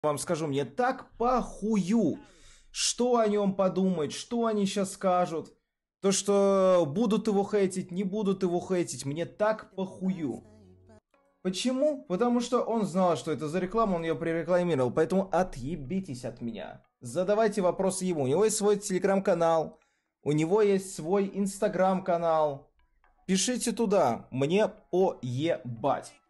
вам скажу, мне так похую, что о нем подумать, что они сейчас скажут. То, что будут его хейтить, не будут его хейтить, мне так похую. Почему? Потому что он знал, что это за реклама, он ее прорекламировал, поэтому отъебитесь от меня. Задавайте вопросы ему. У него есть свой телеграм-канал, у него есть свой инстаграм-канал. Пишите туда, мне поебать.